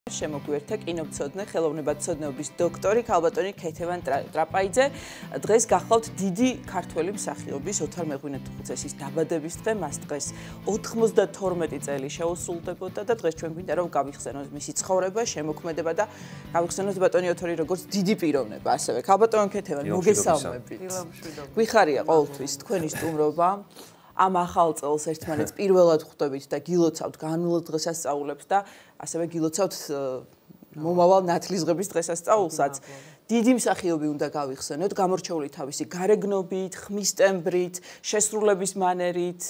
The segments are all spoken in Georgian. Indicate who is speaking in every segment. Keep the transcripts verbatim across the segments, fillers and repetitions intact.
Speaker 1: შემოგვიერთდა კინომცოდნე, ხელოვნებათმცოდნეობის დოქტორი ქალბატონი ქეთევან ტრაპაიძე. დღეს გახლავთ დიდი ქართველი მსახიობის ოთარ მეღვინეთუხუცესის დაბადების დღე. მას დღეს ოთხმოცდათორმეტი წელი შეუსრულდებოდა და დღეს ჩვენ გვინდა რომ გავიხსენოთ მისი ცხოვრება, შემოქმედება და გავიხსენოთ ბატონი ოთარი როგორც დიდი პიროვნება. ასევე ქალბატონი ქეთევან, მოგესალმებით. გვიხარია ყოველთვის თქვენი სტუმრობა. ამ ახალ წელს ერთმანეთს პირველად ხვდებით და გილოცავთ განვლილ დღესასწაულებს და ასევე გილოცავთ მომავალ ნათლისღების დღესასწაულსაც. დიდი მსახიობი უნდა გავიხსენოთ, გამორჩეული თავისი გარეგნობით, ხმის ტემბრით, შესრულების მანერით,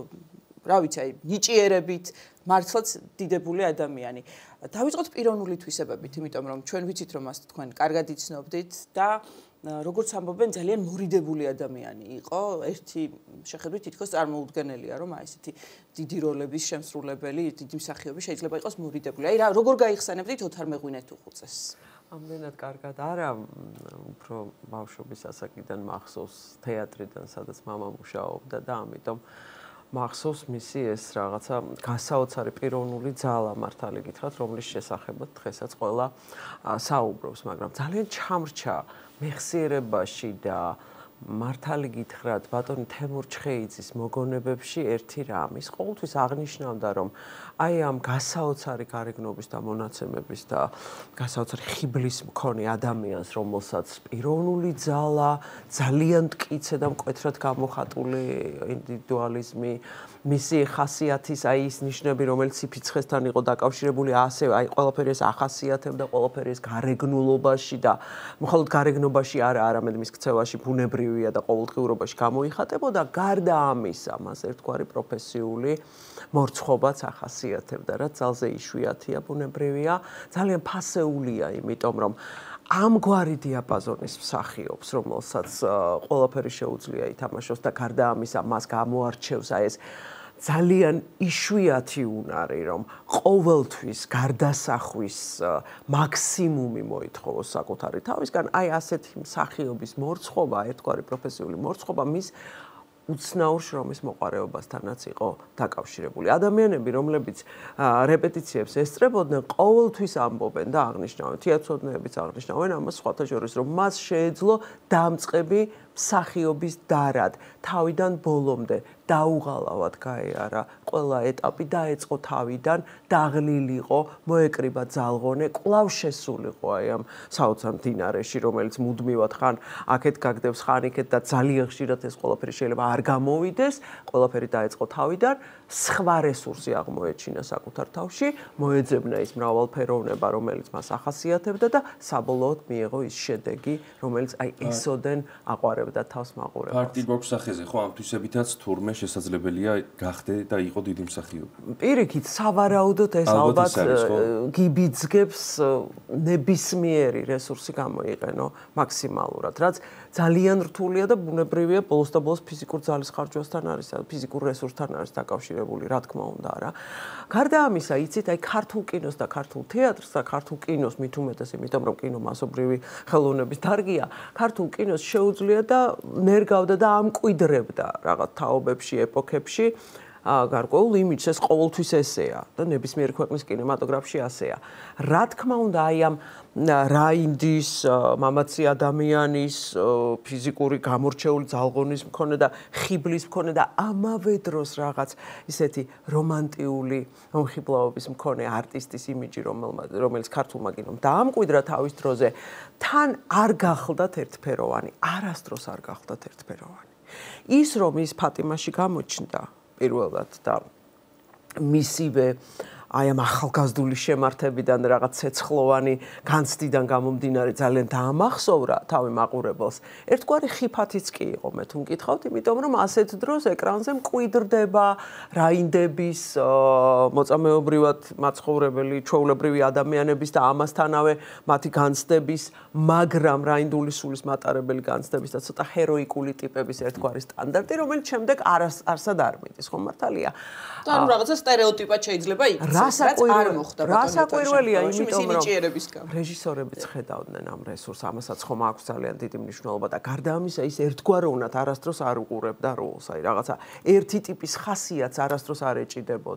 Speaker 1: რა ვიცი, აი, ნიჭიერებით, მართლაც დიდებული ადამიანი. დავიწყოთ პიროვნული თვისებებით, იმიტომ რომ ჩვენ ვიცით რომ მას თქვენ კარგად იცნობდით და როგორც ამბობენ, ძალიან მორიდებული ადამიანი იყო. ერთი შეხედვით თითქოს წარმოუდგენელია, რომ აი ესეთი დიდი როლების შემსრულებელი, დიდი მსახიობი შეიძლება იყოს მორიდებული. აი რა, როგორ გაიხსენებდით ოთარ მეღვინეთუხუცესს?
Speaker 2: ამდენად კარგად არა, უფრო ბავშვობის ასაკიდან მახსოვს თეატრიდან, სადაც მამა მუშაობდა და ამიტომ მახსოვს მისი ეს რაღაცა გასაოცარი პიროვნული ძალა მართალი გითხრათ, რომლის შესახებაც დღესაც ყველა საუბრობს, მაგრამ ძალიან ჩამრჩა მეხსიერებაში და მართალი გითხრათ ბატონი თემურ ჩხეიძის მოგონებებში ერთი რამ. ის ყოველთვის აღნიშნავდა, რომ აი ამ გასაოცარი გარეგნობის და მონაცემების და გასაოცარი ხიბლის მქონე ადამიანს, რომელსაც პიროვნული ძალა, ძალიან მტკიცე და მკვეთრად გამოხატული ინდივიდუალიზმი, მისი ხასიათის აი ის ნიშნები, რომელიც სიფიცხესთან იყო დაკავშირებული, ასე აი ყველაფერი ეს ახასიათებდა, ყველაფერი ეს გარეგნულობაში და მხოლოდ გარეგნობაში არა, არამედ მის ქცევაში ბუნებრივია და ყოველდღიურობაში გამოიხატებოდა. გარდა ამისა, მას ერთგვარი პროფესიული მორცხოვაც ახასიათებდა, რაც ძალზე იშვიათია, ბუნებრივია, ძალიან ფასეულია, იმიტომ რომ ამგვარი დიაპაზონის მსახიობს, რომელსაც ყველაფერი შეუძლია ითამაშოს და გარდა ამისა მას გამოარჩევს აი ეს ძალიან იშვიათი უნარი, რომ ყოველთვის გარდასახვის მაქსიმუმი მოითხოვოს საკუთარი თავისგან, აი ასეთი მსახიობის მორცხოვა, ერთგვარი პროფესიული მორცხოვა მის უცნაურ შრომის მოყარეობასთანაც იყო დაკავშირებული. ადამიანები, რომლებიც რეპეტიციებს ესწრებოდნენ, ყოველთვის ამბობენ და აღნიშნავენ, თეატროდნეებიც აღნიშნავენ ამას სხვათა შორის, რომ მას შეეძლო დამწყები მსახიობის დარად, თავიდან ბოლომდე დაუღალავად გაეარა ყველა ეტაპი, დაეწყო თავიდან, დაღლილიყო, მოეკრიბა ძალღონე, კვლავ შესულიყო აი ამ საოცარ მდინარეში, რომელიც მუდმივად ხან აქეთ გაგდებს, ხან იქეთ და ძალიან ხშირად ეს ყველაფერი შეიძლება არ გამოვიდეს, ყველაფერი დაეწყო თავიდან, სხვა რესურსი აღმოეჩინა საკუთარ თავში, მოეძებნა ის მრავალფეროვნება, რომელიც მას ახასიათებდა და საბოლოოდ მიიღო ის შედეგი, რომელიც აი ესოდენ აყვარებდა თავს მაყურებელს.
Speaker 3: ფაქტი გვაქვს სახეზე, ხო, ამ თვისებითაც თურმე შესაძლებელია გახდე და იყო დიდი მსახიობი.
Speaker 2: პირიქით, სავარაუდოდ ეს ალბათ გიბიძგებს ნებისმიერი რესურსი გამოიყენო მაქსიმალურად, რაც ძალიან რთულია და ბუნებრივია, ბოლოს და ბოლოს ფიზიკურ ძალის ხარჯვასთან არის, ფიზიკურ რესურსთან არის დაკავშირებული, რა თქმა უნდა, რა. გარდა ამისა, იცით, აი ქართულ კინოს და ქართულ თეატრს და ქართულ კინოს მით უმეტეს, იმიტომ რომ კინო მასობრივი ხელოვნების დარგია, ქართულ კინოს შეუძლია და ნერგავდა და ამკვიდრებდა რაღაც თაობებში, ეპოქებში გარკვეულ იმიჯს, ეს ყოველთვის ესეა და ნებისმიერ ქვეყნის კინემატოგრაფში ასეა. რა თქმა უნდა, აი ამ რაინდის, მამაცი ადამიანის, ფიზიკური გამორჩეული ძალღონის მქონე და ხიბლის მქონე და ამავე დროს რაღაც ისეთი რომანტიული მომხიბლაობის მქონე არტისტის იმიჯი, რომელიც ქართულმა კინომ დაამკვიდრა თავის დროზე, თან არ გახლდათ ერთფეროვანი, არასდროს არ გახლდათ ერთფეროვანი. ის რომ ის ფატიმაში გამოჩნდა პირველად და მისივე აი ამ ახალგაზრდული შემართებიდან რაღაც ცეცხლოვანი განცდიდან გამომდინარე ძალიან დაამახსოვრა თავი მაყურებელს. ერთგვარი ხიფათიც კი იყო, მე თუ მკითხავთ, იმიტომ რომ ასეთ დროს ეკრანზე მკვიდრდება რაინდების, მოწამეობრივად მაცხოვრებელი, ჩვეულებრივი ადამიანების და ამასთანავე მათი განცდების, მაგრამ რაინდული სულის მატარებელი განცდების და ცოტა ჰეროიკული ტიპების ერთგვარი სტანდარტი, რომელიც შემდეგ არსად არ მიდის, ხო მართალია?
Speaker 1: და ანუ რაღაცა სტერეოტიპად შეიძლება იქცეს.
Speaker 2: რასაკვირველია, იმიტომ რომ რეჟისორებიც ხედავდნენ ამ რესურსს, ამასაც ხომ აქვს ძალიან დიდი მნიშვნელობა და გარდა ამისა ის ერთგვაროვნად არასდროს არ უყურებდა როლს, აი რაღაცა ერთი ტიპის ხასიათს არასდროს არ ეჭიდებოდა.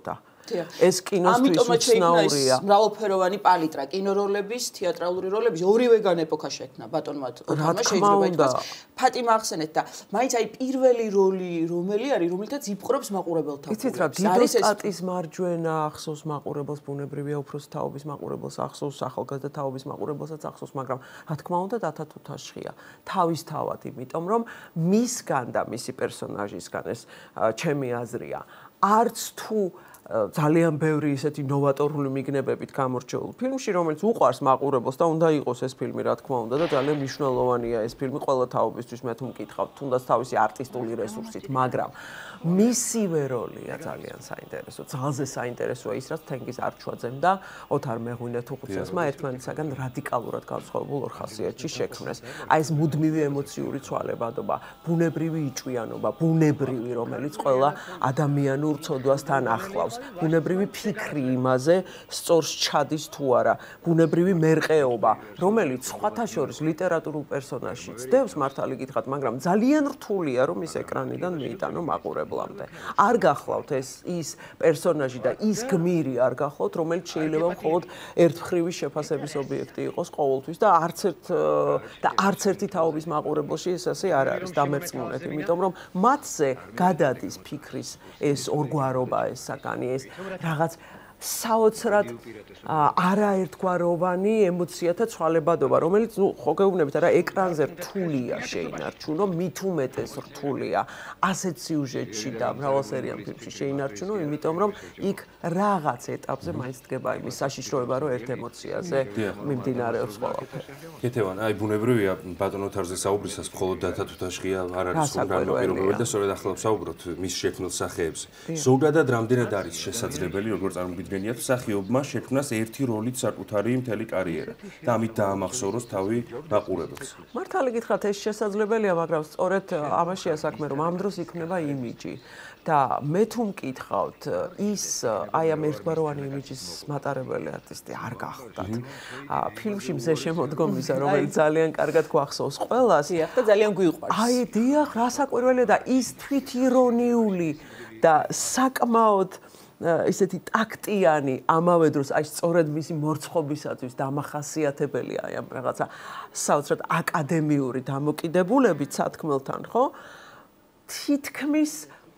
Speaker 2: ეს კინოსთვის უცნაურია.
Speaker 1: მრავალფეროვანი პალიტრა, კინოროლების, თეატრალური როლების, ორივეგან ეპოქა შექმნა ბატონმა ოთარმა შეიძლება ითქვას. ფატიმა ახსენეთ და მაინც აი პირველი როლი რომელი არის, რომელთაც იპყრობს მაყურებელთა გულს.
Speaker 2: იცით რა, დიდოსტატის მარჯვენა ახსოვს მაყურებელს, ბუნებრივია უფროსი თაობის მაყურებელს ახსოვს, ახალგაზრდა თაობის მაყურებელსაც ახსოვს, მაგრამ რა თქმა უნდა დათათუთაშხია. თავისთავად, იმიტომ რომ მისგან და მისი პერსონაჟისგან ეს ჩემი აზრია, არც თუ ძალიან ბევრი ისეთი ნოვატორული მიგნებებით გამორჩეულ ფილმში, რომელიც უყვარს მაყურებელს და უნდა იყოს ეს ფილმი, რა თქმა უნდა და ძალიან მნიშვნელოვანია ეს ფილმი ყველა თაობისთვის, მე თუ მკითხავთ, თუნდაც თავისი არტისტული რესურსით, მაგრამ მისივე როლია ძალიან საინტერესო, ძალზე საინტერესოა ის, რაც თენგიზ არჩვაძემ და ოთარ მეღვინეთუხუცესმა ერთმანეთისაგან რადიკალურად განსხვავებულ ორ ხასიათში შექმნეს. აი ეს მუდმივი ემოციური ცვალებადობა, ბუნებრივი იჭვიანობა, ბუნებრივი, რომელიც ყველა ადამიანურ ცოდვასთან ახლავს. ბუნებრივი ფიქრი იმაზე, სწორს ჩადის თუ არა, ბუნებრივი მერყეობა, რომელიც სხვათა შორის ლიტერატურულ პერსონაჟში ცდებს მართალი გითხრათ, მაგრამ ძალიან რთულია, რომ ის ეკრანიდან მიიტანო მაყურებლამდე. არ გახლავთ ეს ის პერსონაჟი და ის გმირი არ გახლავთ, რომელიც შეიძლება მხოლოდ ერთმხრივი შეფასების ობიექტი იყოს ყოველთვის და არც ერთ და არც ერთი თაობის მაყურებელში ეს ასე არ არის დამერწმუნეთ, იმიტომ რომ მათზე გადადის ფიქრის ეს ორგვარობა, ეს საკანი ეს რაღაც საოცრად არაერთგვაროვანი ემოციათა ცვალებადობა, რომელიც ნუ ხო გეუბნებით არა ეკრანზე რთულია შეინარჩუნო, მით უმეტეს რთულია ასეთ სიუჟეტში და მრავალსერიან ფილმში შეინარჩუნო, იმიტომ რომ იქ რაღაც ეტაპზე მაინც დგება იმის საშიშროება, რომ ერთ ემოციაზე მიმდინარეობს ყველაფერი.
Speaker 3: ქეთევან, აი ბუნებრივია ბატონ ოთარზე საუბრისას მხოლოდ დათათუთაშხია არ არის უბრალოდ და სწორედ ახლა საუბრობთ მის შექმნილ სახეებზე. ზოგადად რამდენად არის შესაძლებელი, როგორც წარმოგიდგენიათ, მსახიობმა შექმნას ერთი როლით საკუთარი მთელი კარიერა და ამით დაამახსოვროს თავი მაყურებელს.
Speaker 2: მართალი გითხრათ, ეს შესაძლებელია, მაგრამ სწორედ ამაშია საქმე, რომ ამ დროს იქნება იმიჯი. და მე თუ მკითხავთ, ის აი ამ ერთგვაროვანი იმიჯის მატარებელი არტისტი არ გახლდათ. ფილმში მზე შემოდგომისა, რომელიც ძალიან კარგად გვახსოვს ყველას.
Speaker 1: დიახ, და ძალიან გვიყვარს.
Speaker 2: აი, დიახ, რა საკვირველია და ის თვითირონიული და საკმაოდ ისეთი ტაქტიანი ამავე დროს აი სწორედ მისი მორცხობისათვის დამახასიათებელია აი ამ რაღაცა საოცრად აკადემიური დამოკიდებულებით სათქმელთან, ხო? თითქმის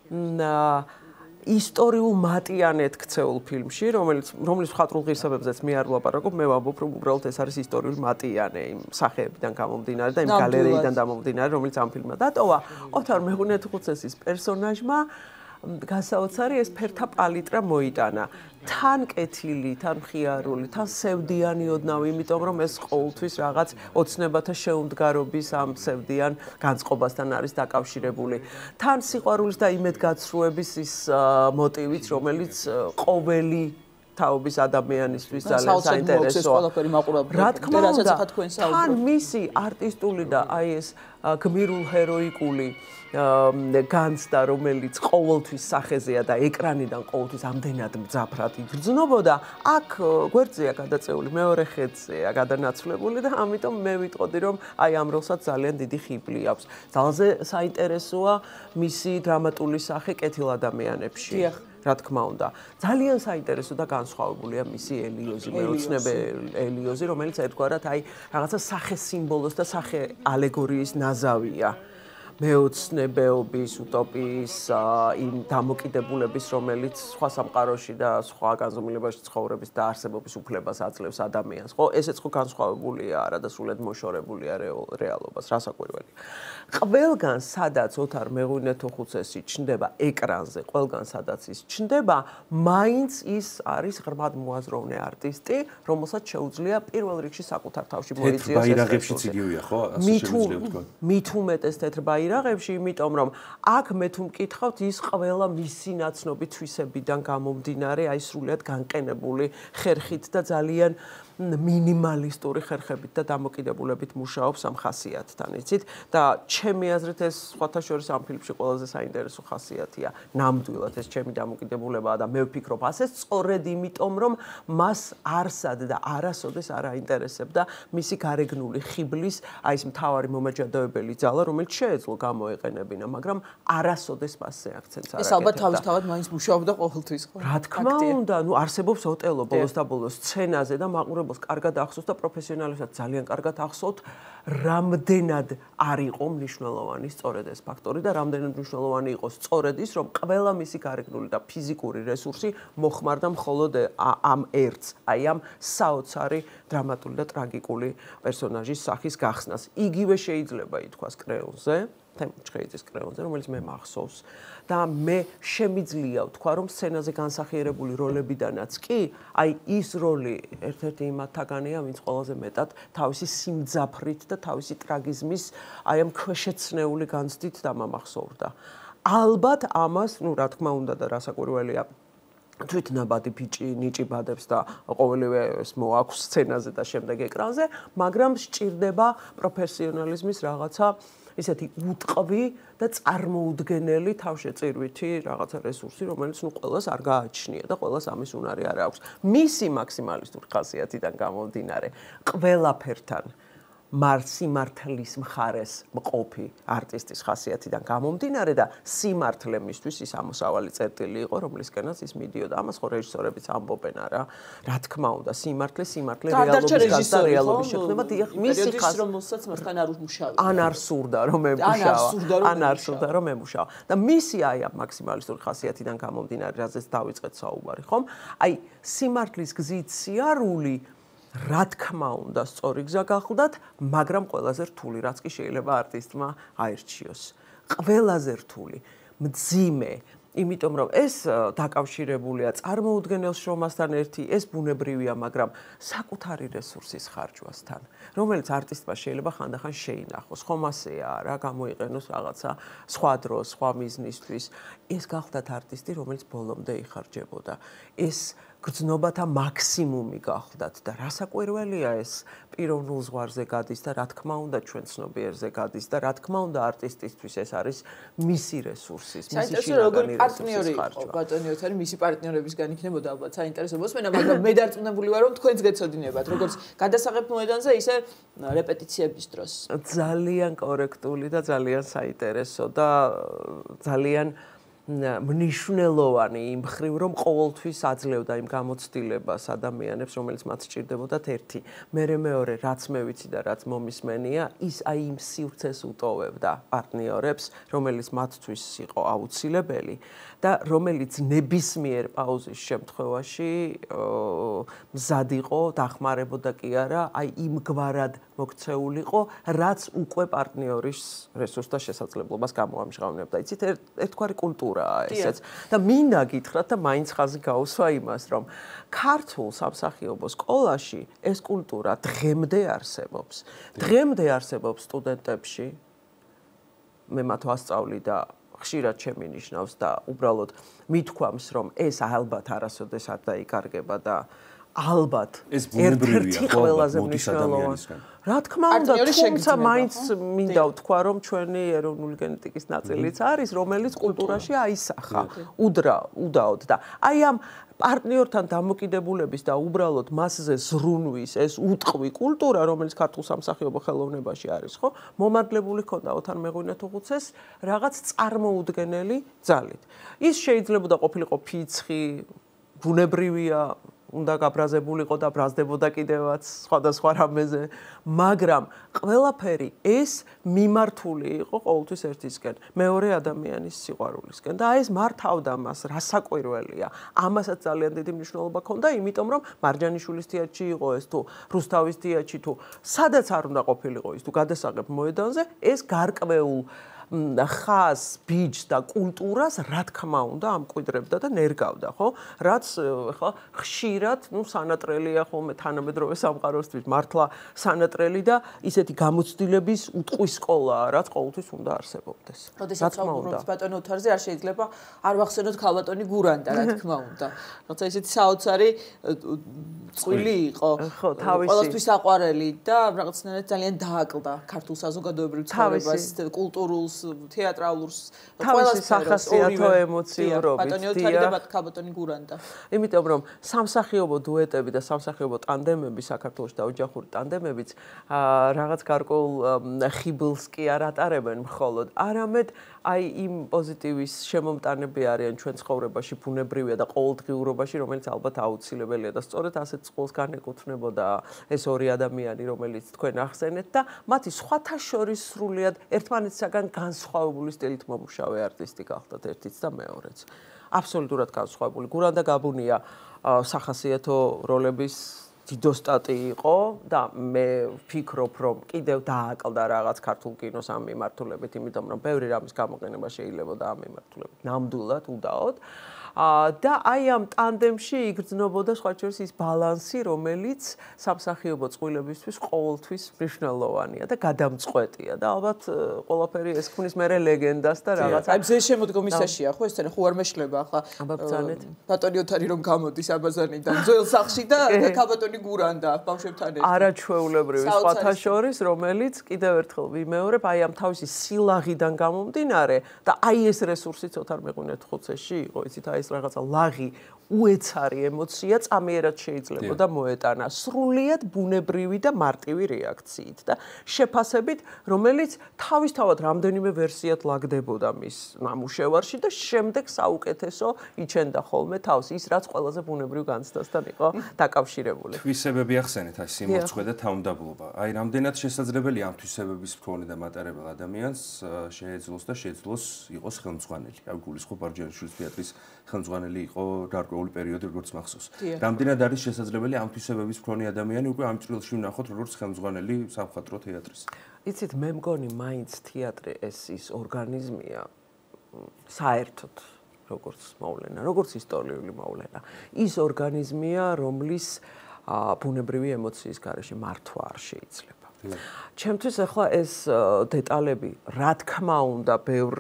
Speaker 2: ისტორიულ მატიანედ ქცეულ ფილმში, რომელიც რომლის მხატვრულ ღირსებებზეც მე არ ვლაპარაკობ, მე ვამბობ, რომ უბრალოდ ეს არის ისტორიული მატიანე იმ სახეებიდან გამომდინარე და იმ გალერეიდან გამომდინარე, რომელიც ამ ფილმმა დატოვა. ოთარ მეღვინეთუხუცესის პერსონაჟმა გასაოცარი ეს ფერთა პალიტრა მოიტანა. თან კეთილი, თან მხიარული, თან სევდიანი ოდნავ, იმიტომ რომ ეს ყოველთვის რაღაც ოცნებათა შეუმდგარობის ამ სევდიან განწყობასთან არის დაკავშირებული. თან სიყვარულის და იმედგაცრუების ის მოტივიც, რომელიც ყოველი თაობის ადამიანისთვის ძალიან საინტერესოა. რა თქმა უნდა, თან მისი არტისტული და აი ეს გმირულ ჰეროიკული განცდა, რომელიც ყოველთვის სახეზეა და ეკრანიდან ყოველთვის ამდენად მძაფრად იგრძნობოდა, აქ გვერდზეა გადაწეული, მეორე ხედზეა გადანაცვლებული და ამიტომ მე ვიტყოდი, რომ აი ამ როლსაც ძალიან დიდი ხიბლი აქვს. ძალზე საინტერესოა მისი დრამატული სახე კეთილ ადამიანებში. რა თქმა უნდა, ძალიან საინტერესო და განსხვავებულია მისი ელიოზი, მეოცნებელი ელიოზი, რომელიც ერთგვარად აი რაღაცა სახე სიმბოლოს და სახე ალეგორიის ნაზავია. მეოცნებეობის, უტოპიის, იმ დამოკიდებულების, რომელიც სხვა სამყაროში და სხვა განზომილებაში ცხოვრების და არსებობის უფლებას აძლევს ადამიანს. ხო, ესეც ხო განსხვავებულია არა და სულად მოშორებულია რეალობას, რასაკვირველია. ყველგან, სადაც ოთარ მეღვინეთუხუცესი ჩნდება ეკრანზე, ყველგან, სადაც ის ჩნდება, მაინც ის არის ღრმად მოაზროვნე არტისტი, რომელსაც შეუძლია პირველ რიგში საკუთარ თავში მოიწიოს ეს
Speaker 3: ბაირაღებშიც იგივეა, ხო? ასე შეგვიძლია ვთქვა.
Speaker 2: მით უმეტეს თეთრ ბაირაღებში, იმიტომ რომ აქ მე თუ მკითხავთ, ის ყველა მისი ნაცნობი თვისებიდან გამომდინარე, აი სრულიად განყენებული ხერხით და ძალიან მინიმალისტური ხერხებით და დამოკიდებულებით მუშაობს ამ ხასიათთან, იცით? და ჩემი აზრით ეს სხვათა შორის ამ ფილმში ყველაზე საინტერესო ხასიათია. ნამდვილად ეს ჩემი დამოკიდებულებაა და მე ვფიქრობ ასე სწორედ იმიტომ, რომ მას არსად და არასოდეს არ აინტერესებდა მისი გარეგნული ხიბლის, აი ეს მთავარი მომაჯადოებელი ძალა, რომელიც შეეძლო გამოეყენებინა, მაგრამ არასოდეს მასზე აქცენტს არ აკეთებდა.
Speaker 1: ეს ალბათ თავისთავად მაინც მუშაობდა ყოველთვის, ხო?
Speaker 2: რა თქმა უნდა, ნუ არსებობს ოტელო ბოლოს და ბოლოს სცენაზე და მაყურებელს კარგად ახსოვს და პროფესიონალისაც ძალიან კარგად ახსოვთ, რამდენად არ იყო მნიშვნელოვანი სწორედ ეს ფაქტორი და რამდენად მნიშვნელოვანი იყო სწორედ ის, რომ ყველა მისი გარეგნული და ფიზიკური რესურსი მოხმარდა მხოლოდ ამ ერთს, აი ამ საოცარი დრამატული და ტრაგიკული პერსონაჟის სახის გახსნას. იგივე შეიძლება ითქვას კრეონზე, თემჩხეიძის კრეონზე, რომელიც მე მახსოვს და მე შემიძლია ვთქვა, რომ სცენაზე განსახიერებული როლებიდანაც კი, აი ის როლი ერთ-ერთი იმათაგანია, ვინც ყველაზე მეტად თავისი სიმძაფრით და თავისი ტრაგიზმის, აი ამ ქვეშეცნეული განცდით დამამახსოვრდა. ალბათ ამას, ну, რა თქმა უნდა და რასაკვირველია, თვითნაბადი ბიჭი ნიჭი ბადებს და ყოველივე ეს მოაქვს სცენაზე და შემდეგ ეკრანზე, მაგრამ სჭირდება პროფესიონალიზმის რაღაცა ისეთი უტყვი და წარმოუდგენელი თავშეწირვითი რაღაცა რესურსი, რომელიც ნუ ყველას არ გააჩნია და ყველას ამის უნარი არ აქვს. მისი მაქსიმალისტური ხასიათიდან გამომდინარე, ყველაფერთან სიმართლის მხარეს მყოფი არტისტის ხასიათიდან გამომდინარე და სიმართლე მისთვის ის ამოსავალი წერტილი იყო, რომლისკენაც ის მიდიოდა. ამას ხო რეჟისორებიც ამბობენ არა. რა თქმა უნდა, სიმართლე, სიმართლე რეალობის გასდა რეალობის შექმნება. დიახ, მისი ხას
Speaker 1: რომელსაც მასთან არ უშავდა.
Speaker 2: ან არ სურდა რომ ემუშავა, ან არ სურდა რომ ემუშავა. და მისი აი ამ მაქსიმალისტური ხასიათიდან გამომდინარე, რაზეც დავიწყეთ საუბარი, ხომ? აი სიმართლის გზით სიარული რა თქმა უნდა, სწორი გზა გახლდათ, მაგრამ ყველაზე რთული, რაც კი შეიძლება არტისტმა აერჩიოს. ყველაზე რთული, მძიმე, იმიტომ რომ ეს დაკავშირებულია წარმოუდგენელ შრომასთან ერთი, ეს ბუნებრივია, მაგრამ საკუთარი რესურსის ხარჯვასთან, რომელიც არტისტმა შეიძლება ხანდახან შეინახოს. ხომ ასეა რა, გამოიყენოს რაღაცა სხვა დროს, სხვა მიზნისთვის. ეს გახლდათ არტისტი, რომელიც ბოლომდე იხარჯებოდა. ეს გრძნობათა მაქსიმუმი გახლდათ და რასაკვირველია ეს პიროვნულ ზღვარზე გადის და რა თქმა უნდა ჩვენ ცნობიერზე გადის და რა თქმა უნდა არტისტისთვის ეს არის მისი რესურსის, მისი შინაგანი რესურსის ხარჯვა.
Speaker 1: ბატონი ოთარი მისი პარტნიორებისგან იქნებოდა ალბათ საინტერესო მოსმენა, მაგრამ მე დარწმუნებული ვარ, რომ თქვენც გეცოდინებათ, როგორც გადასაღებ მოედანზე, ისე რეპეტიციების დროს.
Speaker 2: ძალიან კორექტული და ძალიან საინტერესო და ძალიან მნიშვნელოვანი იმ ხრივ, რომ ყოველთვის აძლევდა იმ გამოცდილებას ადამიანებს, რომელიც მათ სჭირდებოდათ ერთი. მერე მეორე, რაც მე ვიცი და რაც მომისმენია, ის აი იმ სივრცეს უტოვებდა პარტნიორებს, რომელიც მათთვის იყო აუცილებელი და რომელიც ნებისმიერ პაუზის შემთხვევაში მზად იყო, დახმარებოდა კი არა, აი იმგვარად მოქცეულიყო, რაც უკვე პარტნიორის რესურსთა შესაძლებლობას გამოამჟღავნებდა. იცით, ერთგვარი კულტურაა ესეც. და მინდა გითხრათ და მაინც ხაზი გაუსვა იმას, რომ ქართულ სამსახიობო სკოლაში ეს კულტურა დღემდე არსებობს. დღემდე არსებობს სტუდენტებში. მე მათ ვასწავლი და ხშირად შემინიშნავს და უბრალოდ მithქვამს, რომ ეს ალბათ არასოდეს არ დაიკარგება და ალბათ ერთ-ერთი ყველაზე მნიშვნელოვანი. რა თქმა უნდა, თუმცა მაინც მინდა ვთქვა, რომ ჩვენი ეროვნული გენეტიკის ნაწილიც არის, რომელიც კულტურაში აისახა უდრა უდაოდ და აი ამ პარტნიორთან დამოკიდებულების და უბრალოდ მასზე ზრუნვის ეს უტყვი კულტურა, რომელიც ქართულ სამსახიობო ხელოვნებაში არის, ხო? მომადლებული ქონდა ოთარ მეღვინეთუხუცესს რაღაც წარმოუდგენელი ძალით. ის შეიძლებოდა ყოფილიყო ფიცხი, ბუნებრივია, უნდა გაბრაზებულიყო და ბრაზდებოდა კიდევაც სხვადასხვა რამეზე, მაგრამ ყველაფერი ეს მიმართული იყო ყოველთვის ერთისკენ, მეორე ადამიანის სიყვარულისკენ და ეს მართავდა მას, რასაკვირველია. ამასაც ძალიან დიდი მნიშვნელობა ჰქონდა, იმიტომ რომ მარჯანიშვილის თეატრში იყო ეს თუ რუსთავის თეატრში თუ სადაც არ უნდა ყოფილიყო ის თუ გადასაღებ მოედანზე, ეს გარკვეულ ხას, ბიჯს და კულტურას რა თქმა უნდა ამკვიდრებდა და ნერგავდა, ხო? რაც ახლა ხშირად, ну, სანატრელია ხოლმე თანამედროვე სამყაროსთვის მართლა სანატრელი და ისეთი გამოცდილების უტყვის სკოლაა, რაც ყოველთვის უნდა არსებობდეს.
Speaker 1: როდესაც საუბრობთ ბატონ ოთარზე, არ შეიძლება არ ვახსენოთ ქალბატონი გურანდა, რა თქმა უნდა. როცა ისეთი საოცარი წვილი იყო, ყოველთვის აყვარელი და რაღაცნაირად ძალიან დააკლდა ქართულ საზოგადოებრივ ცხოვრებას, კულტურულს, თეატრალურს,
Speaker 2: ყველა სახასიათო ემოციურობით.
Speaker 1: ბატონი ოთარი და ქალბატონი გურანდა.
Speaker 2: იმიტომ რომ სამსახიობო დუეტები და სამსახიობო ტანდემები საქართველოში და ოჯახური ტანდემებიც რაღაც გარკვეულ ხიბლს კი არ ატარებენ მხოლოდ, არამედ აი იმ პოზიტივის შემომტანები არიან ჩვენ ცხოვრებაში, ბუნებრივია და ყოველდღიურობაში, რომელიც ალბათ აუცილებელია და სწორედ ასეთ წყვილს განეკუთვნებოდა ეს ორი ადამიანი, რომელიც თქვენ ახსენეთ და მათი სხვათა შორის სრულიად ერთმანეთისაგან განსხვავებული სტილით მომუშავე არტისტი გახდათ ერთიც და მეორეც. აბსოლუტურად განსხვავებული. გურანდა გაბუნია სახასიათო როლების დიდოსტატი იყო და მე ვფიქრობ, რომ კიდევ დააკლდა რაღაც ქართულ კინოს ამ მიმართულებით, იმიტომ რომ ბევრი რამის გამოყენება შეიძლებოდა ამ მიმართულებით. ნამდვილად, უდაოდ. და აი ამ ტანდემში იგრძნობოდა სხვა შორის ის ბალანსი, რომელიც სამსახიობო წყვილებისთვის ყოველთვის მნიშვნელოვანია და გადამწყვეტია და ალბათ ყველაფერი ეს ქმნის მერე ლეგენდას და რაღაც.
Speaker 1: აი მზეს შემოდგომისაშია ხო ეს სცენა ხო არ მეშლება ახლა ბატონი ოთარი რომ გამოდის აბაზანიდან ძველ სახლში და ქალბატონი გურანდა ბავშვებთან ერთად.
Speaker 2: არაჩვეულებრივი სხვათა შორის, რომელიც კიდევ ერთხელ ვიმეორებ, აი ამ თავისი სილაღიდან გამომდინარე და აი ეს რესურსიც ოთარ მეღვინეთუხუცესში იყო, იცით აი ეს რაღაცა ლაღი უეცარი ემოცია წამიერად შეიძლებოდა მოეტანა სრულიად ბუნებრივი და მარტივი რეაქციით და შეფასებით, რომელიც თავისთავად რამდენიმე ვერსიად ლაგდებოდა მის ნამუშევარში და შემდეგ საუკეთესო იჩენდა ხოლმე თავს ის, რაც ყველაზე ბუნებრივ განცდასთან იყო დაკავშირებული.
Speaker 3: თვისებები ახსენეთ, აი სიმორცხვე და თავმდაბლობა. აი რამდენად შესაძლებელია ამ თვისებების მქონე და მატარებელ ადამიანს შეეძლოს და შეძლოს იყოს ხელმძღვანელი. აი გულისხმობ ბარჯანიშვილის თეატრის ხელმძღვანელი იყო გარკვეული პერიოდი, როგორც მახსოვს. რამდენად არის შესაძლებელი ამ თვისებების მქონე ადამიანი უკვე ამ წრილში ვნახოთ, როგორც ხელმძღვანელი სამხატვრო თეატრის.
Speaker 2: იცით, მე მგონი მაინც თეატრი ეს ის ორგანიზმია საერთოდ როგორც მოვლენა, როგორც ისტორიული მოვლენა. ის ორგანიზმია, რომლის ბუნებრივი ემოციის გარეშე მართვა არ შეიძლება. ჩემთვის ახლა ეს დეტალები, რა თქმა უნდა, ბევრ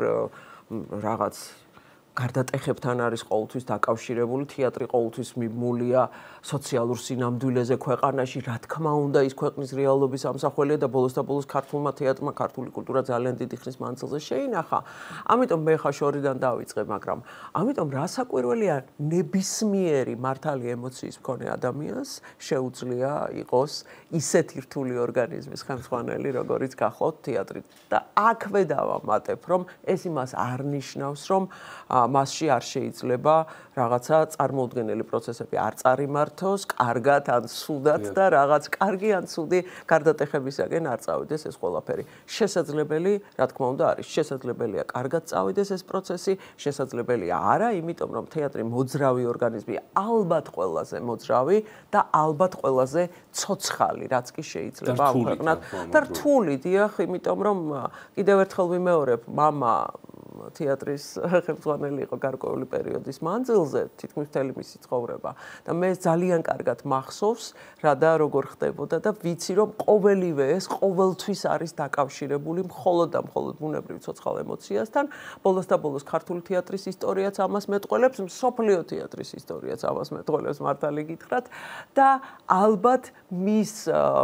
Speaker 2: რაღაც გარდატეხებთან არის ყოველთვის დაკავშირებული, თეატრი ყოველთვის მიმულია სოციალურ სინამდვილეზე ქვეყანაში, რა თქმა უნდა, ის ქვეყნის რეალობის ამსახველია და ბოლოს და ბოლოს ქართულმა თეატრმა ქართული კულტურა ძალიან დიდი ხნის მანძილზე შეინახა. ამიტომ მე ხა შორიდან დავიწყე, მაგრამ ამიტომ რასაკვირველია, ნებისმიერი მართალი ემოციის მქონე ადამიანს შეუძლია იყოს ისეთი რთული ორგანიზმის ხელმძღვანელი, როგორიც გახლავთ თეატრი. და აქვე დავამატებ, რომ ეს იმას არ ნიშნავს, რომ მასში არ შეიძლება რაღაცა წარმოუდგენელი პროცესები არ წარიმართოს, კარგად ან ცუდად და რაღაც კარგი ან ცუდი გარდატეხებისაგან არ წავიდეს ეს ყველაფერი. შესაძლებელი, რა თქმა უნდა, არის შესაძლებელია კარგად წავიდეს ეს პროცესი, შესაძლებელია არა, იმიტომ რომ თეატრი მოძრავი ორგანიზმია, ალბათ ყველაზე მოძრავი და ალბათ ყველაზე ცოცხალი, რაც კი შეიძლება აღვქვათ. და რთული, დიახ, იმიტომ რომ კიდევ ერთხელ ვიმეორებ, მამა თეატრის ხელმძღვანელი იყო გარკვეული პერიოდის მანძილზე, თითქმის მთელი მისი ცხოვრება და მე ძალიან კარგად მახსოვს, რა და როგორ ხდებოდა და ვიცი, რომ ყოველივე ეს ყოველთვის არის დაკავშირებული მხოლოდ და მხოლოდ ბუნებრივ ცოცხალ ემოციასთან. ბოლოს და ბოლოს ქართული თეატრის ისტორიაც ამას მეტყველებს, მსოფლიო თეატრის ისტორიაც ამას მეტყველებს, მართალი გითხრათ და ალბათ მის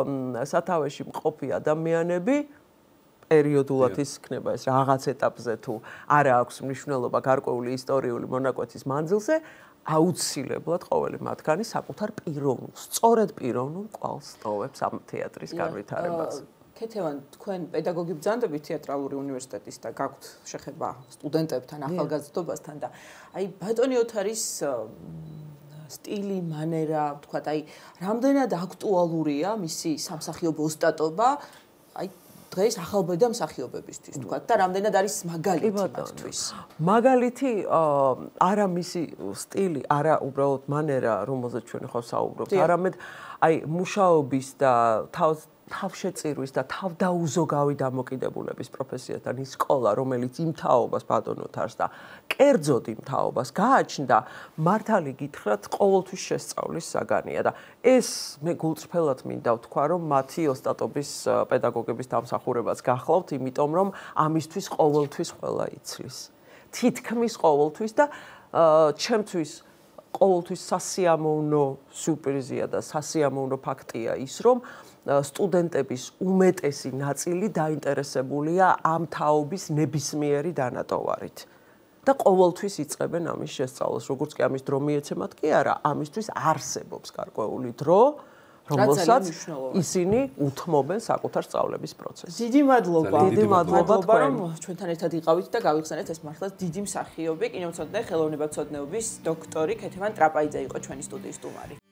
Speaker 2: სათავეში მყოფი ადამიანები პერიოდულად ის იქნება ეს რაღაც ეტაპზე თუ არა აქვს მნიშვნელობა გარკვეული ისტორიული მონაკვეთის მანძილზე, აუცილებლად ყოველი მათგანი საკუთარ პიროვნულ, სწორედ პიროვნულ კვალს ტოვებს ამ თეატრის განვითარებას.
Speaker 1: ქეთევან, თქვენ პედაგოგი ბრძანდებით თეატრალური უნივერსიტეტის და გაქვთ შეხება სტუდენტებთან, ახალგაზრდობასთან და აი ბატონი ოთარის სტილი, მანერა, თქვათ, აი რამდენად აქტუალურია მისი სამსახიობო ოსტატობა, აი დღეს ახალბედა მსახიობებისთვის თქვა და რამდენად არის მაგალითი მათთვის.
Speaker 2: მაგალითი არა მისი სტილი, არა უბრალოდ მანერა, რომელზეც ჩვენ ხავ საუბრობთ, არამედ აი მუშაობის და თავშეწირვის და თავდაუზოგავი დამოკიდებულების პროფესიასთან ის სკოლა, რომელიც იმ თაობას ბატონოთ არს და კერძოდ იმ თაობას გააჩნდა, მართალი გითხრათ, ყოველთვის შესწავლის საგანია და ეს მე გულწრფელად მინდა ვთქვა, რომ მათი ოსტატობის პედაგოგების დამსახურებაც გახლავთ, იმიტომ რომ ამისთვის ყოველთვის ყველა იცლის. თითქმის ყოველთვის და ჩემთვის ყოველთვის სასიამოვნო სიურპრიზია და სასიამოვნო ფაქტია ის, რომ სტუდენტების უმეტესი ნაწილი დაინტერესებულია ამ თაობის ნებისმიერი დანატოვარით. და ყოველთვის იწყებენ ამის შესწავლას, როგორც კი ამის დრო მიეცემათ კი არა, ამისთვის არსებობს გარკვეული დრო, რომელსაც ისინი უთმობენ საკუთარ სწავლების პროცესს.
Speaker 1: დიდი მადლობა.
Speaker 2: დიდი მადლობა
Speaker 1: რომ ჩვენთან ერთად იყავით და გავიხსენეთ ეს მართლაც დიდი მსახიობი, კინომცოდნე ხელოვნებათმცოდნეობის დოქტორი ქეთევან ტრაპაიძე იყო ჩვენი სტუდიის სტუმარი.